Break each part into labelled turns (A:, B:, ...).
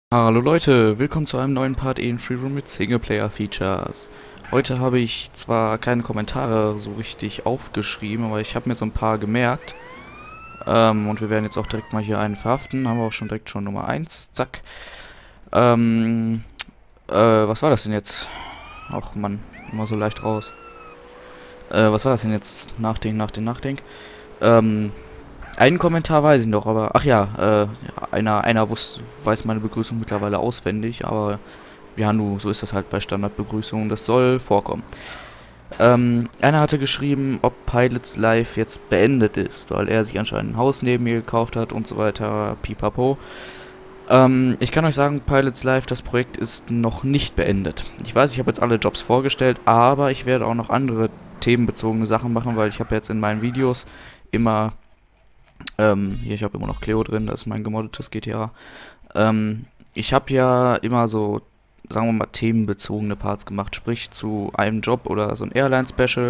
A: Hallo Leute, willkommen zu einem neuen Part in Free Roam mit Singleplayer Features. Heute habe ich zwar keine Kommentare so richtig aufgeschrieben, aber ich habe mir so ein paar gemerkt. Und wir werden jetzt auch direkt mal hier einen verhaften. Haben wir auch schon direkt schon Nummer 1. Zack. Was war das denn jetzt? Ach Mann, immer so leicht raus. Was war das denn jetzt? Nachdenk. Einen Kommentar weiß ich noch, aber... Ach ja, einer weiß meine Begrüßung mittlerweile auswendig, aber... Ja, nu, so ist das halt bei Standardbegrüßungen, das soll vorkommen. Einer hatte geschrieben, ob Pilots Live jetzt beendet ist, weil er sich anscheinend ein Haus neben mir gekauft hat und so weiter, pipapo. Ich kann euch sagen, Pilots Live, das Projekt ist noch nicht beendet. Ich weiß, ich habe jetzt alle Jobs vorgestellt, aber ich werde auch noch andere themenbezogene Sachen machen, weil ich habe jetzt in meinen Videos immer... hier, ich habe immer noch Cleo drin, das ist mein gemoddetes GTA. Ich habe ja immer so, sagen wir mal, themenbezogene Parts gemacht, sprich zu einem Job oder so ein Airline-Special.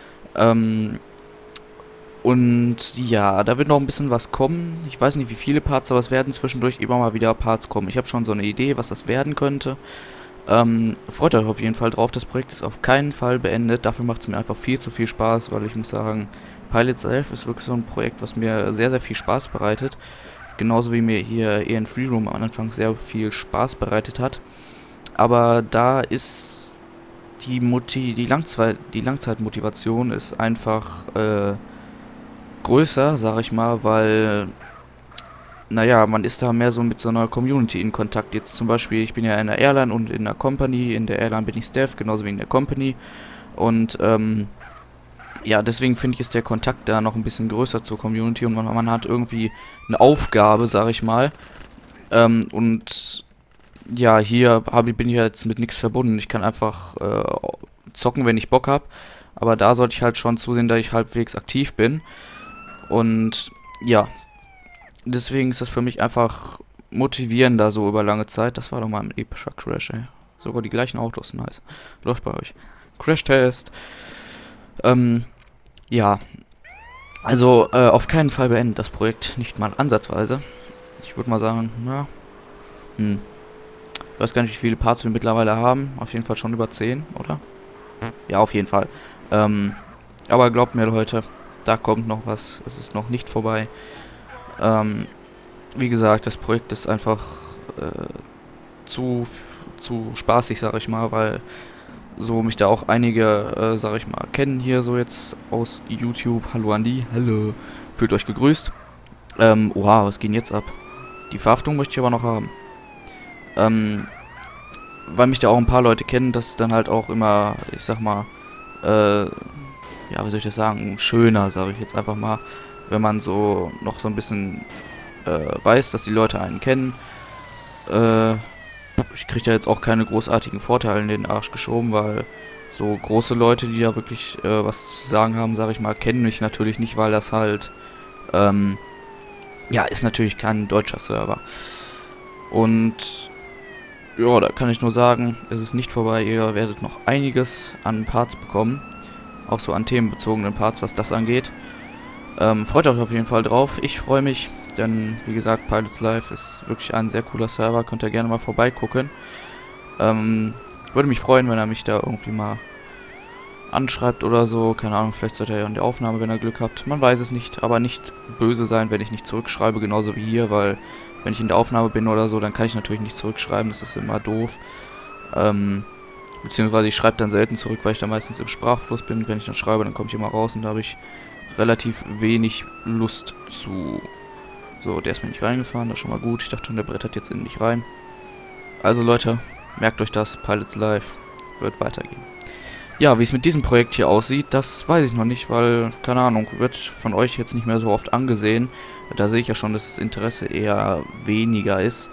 A: Und ja, da wird noch ein bisschen was kommen. Ich weiß nicht, wie viele Parts, aber es werden zwischendurch immer mal wieder Parts kommen. Ich habe schon so eine Idee, was das werden könnte. Freut euch auf jeden Fall drauf, das Projekt ist auf keinen Fall beendet. Dafür macht es mir einfach viel zu viel Spaß, weil ich muss sagen, Pilots Live ist wirklich so ein Projekt, was mir sehr, sehr viel Spaß bereitet. Genauso wie mir hier in Free Roam am Anfang sehr viel Spaß bereitet hat. Aber da ist die Langzeitmotivation ist einfach größer, sag ich mal, weil, naja, man ist da mehr so mit so einer Community in Kontakt. Jetzt zum Beispiel, ich bin ja in der Airline und in der Company. In der Airline bin ich Staff, genauso wie in der Company. Und, ja, deswegen finde ich, ist der Kontakt da noch ein bisschen größer zur Community und man hat irgendwie eine Aufgabe, sag ich mal. Und ja, hier bin ich jetzt mit nichts verbunden. Ich kann einfach zocken, wenn ich Bock habe. Aber da sollte ich halt schon zusehen, dass ich halbwegs aktiv bin. Und ja, deswegen ist das für mich einfach motivierender so über lange Zeit. Das war doch mal ein epischer Crash, ey. Sogar die gleichen Autos, nice. Läuft bei euch. Crash-Test. Ja, also auf keinen Fall beendet das Projekt, nicht mal ansatzweise. Ich würde mal sagen, ja, ich weiß gar nicht, wie viele Parts wir mittlerweile haben. Auf jeden Fall schon über 10, oder? Ja, auf jeden Fall. Aber glaubt mir, Leute, da kommt noch was. Es ist noch nicht vorbei. Wie gesagt, das Projekt ist einfach zu spaßig, sag ich mal, weil so mich da auch einige, sag ich mal, kennen hier so jetzt aus YouTube. Hallo an die, hallo. Fühlt euch gegrüßt. Oha, was geht jetzt ab? Die Verhaftung möchte ich aber noch haben. Weil mich da auch ein paar Leute kennen, das ist dann halt auch immer, ich sag mal, ja, wie soll ich das sagen, schöner, sage ich jetzt einfach mal, wenn man so noch so ein bisschen weiß, dass die Leute einen kennen. Ich kriege da jetzt auch keine großartigen Vorteile in den Arsch geschoben, weil so große Leute, die da wirklich was zu sagen haben, sage ich mal, kennen mich natürlich nicht, weil das halt, ja, ist natürlich kein deutscher Server. Und ja, da kann ich nur sagen, es ist nicht vorbei, ihr werdet noch einiges an Parts bekommen, auch so an themenbezogenen Parts, was das angeht. Freut euch auf jeden Fall drauf, ich freue mich. Denn, wie gesagt, Pilots Live ist wirklich ein sehr cooler Server. Könnt ihr gerne mal vorbeigucken. Würde mich freuen, wenn er mich da irgendwie mal anschreibt oder so. Keine Ahnung, vielleicht seid ihr ja in der Aufnahme, wenn ihr Glück habt. Man weiß es nicht, aber nicht böse sein, wenn ich nicht zurückschreibe, genauso wie hier. Weil, wenn ich in der Aufnahme bin oder so, dann kann ich natürlich nicht zurückschreiben. Das ist immer doof. Beziehungsweise ich schreibe dann selten zurück, weil ich da meistens im Sprachfluss bin. Wenn ich dann schreibe, dann komme ich immer raus und da habe ich relativ wenig Lust zu... So, der ist mir nicht reingefahren, das ist schon mal gut. Ich dachte schon, der brettert jetzt in mich rein. Also Leute, merkt euch das, Pilots Live wird weitergehen. Ja, wie es mit diesem Projekt hier aussieht, das weiß ich noch nicht, weil, keine Ahnung, wird von euch jetzt nicht mehr so oft angesehen. Da sehe ich ja schon, dass das Interesse eher weniger ist.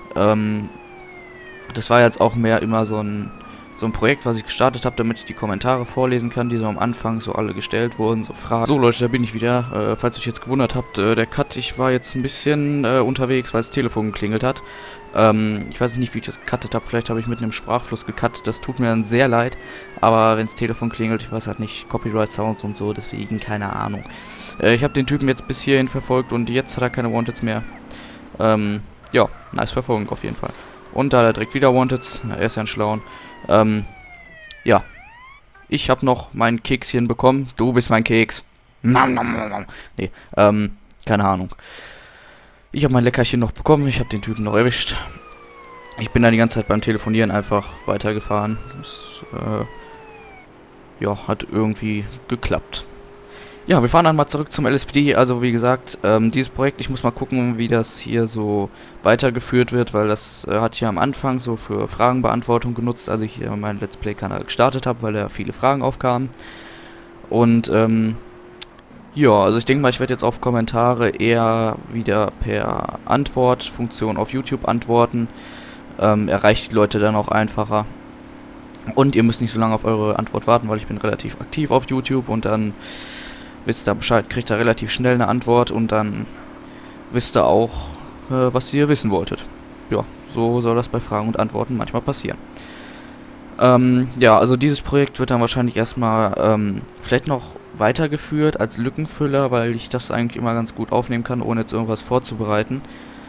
A: Das war jetzt auch mehr immer so ein Projekt, was ich gestartet habe, damit ich die Kommentare vorlesen kann, die so am Anfang so alle gestellt wurden, so Fragen. So Leute, da bin ich wieder. Falls ihr euch jetzt gewundert habt, der Cut, ich war jetzt ein bisschen unterwegs, weil das Telefon geklingelt hat. Ich weiß nicht, wie ich das gecuttet habe, vielleicht habe ich mitten im Sprachfluss gecuttet, das tut mir dann sehr leid. Aber wenn das Telefon klingelt, ich weiß halt nicht, Copyright Sounds und so, deswegen keine Ahnung. Ich habe den Typen jetzt bis hierhin verfolgt und jetzt hat er keine Wanteds mehr. Ja, nice Verfolgung auf jeden Fall. Und da direkt wieder Wanted. Na, er ist ja ein Schlauen. Ja. Ich habe noch mein Kekschen bekommen. Du bist mein Keks. Nom, nom, nom, nom. Nee, keine Ahnung. Ich habe mein Leckerchen noch bekommen. Ich habe den Typen noch erwischt. Ich bin da die ganze Zeit beim Telefonieren einfach weitergefahren. Das, ja, hat irgendwie geklappt. Ja, wir fahren dann mal zurück zum LSPD. Also wie gesagt, dieses Projekt, ich muss mal gucken, wie das hier so weitergeführt wird, weil das hatte ich ja am Anfang so für Fragenbeantwortung genutzt, als ich hier meinen Let's Play-Kanal gestartet habe, weil da viele Fragen aufkamen. Und ja, also ich denke mal, ich werde jetzt auf Kommentare eher wieder per Antwortfunktion auf YouTube antworten. Erreicht die Leute dann auch einfacher. Und ihr müsst nicht so lange auf eure Antwort warten, weil ich bin relativ aktiv auf YouTube und dann wisst ihr Bescheid, kriegt ihr relativ schnell eine Antwort und dann wisst ihr auch, was ihr wissen wolltet. Ja, so soll das bei Fragen und Antworten manchmal passieren. Ja, also dieses Projekt wird dann wahrscheinlich erstmal vielleicht noch weitergeführt als Lückenfüller, weil ich das eigentlich immer ganz gut aufnehmen kann, ohne jetzt irgendwas vorzubereiten.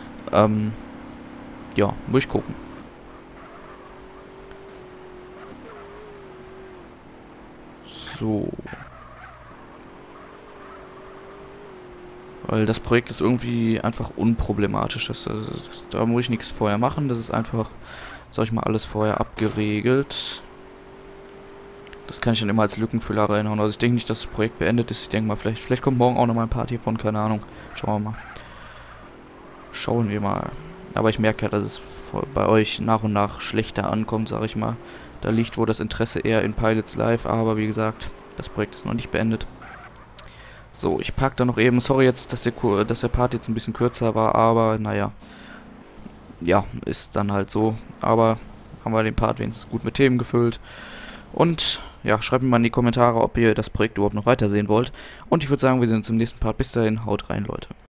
A: Ja, muss ich gucken. So. Weil das Projekt ist irgendwie einfach unproblematisch. Da muss ich nichts vorher machen. Das ist einfach, sag ich mal, alles vorher abgeregelt. Das kann ich dann immer als Lückenfüller reinhauen. Also ich denke nicht, dass das Projekt beendet ist. Ich denke mal, vielleicht kommt morgen auch noch mal ein Part hiervon. Keine Ahnung. Schauen wir mal. Schauen wir mal. Aber ich merke ja, dass es bei euch nach und nach schlechter ankommt, sag ich mal. Da liegt wohl das Interesse eher in Pilots Live. Aber wie gesagt, das Projekt ist noch nicht beendet. So, ich park da noch eben. Sorry jetzt, dass der Part jetzt ein bisschen kürzer war, aber naja. Ja, ist dann halt so. Aber haben wir den Part wenigstens gut mit Themen gefüllt. Und ja, schreibt mir mal in die Kommentare, ob ihr das Projekt überhaupt noch weitersehen wollt. Und ich würde sagen, wir sehen uns im nächsten Part. Bis dahin, haut rein, Leute.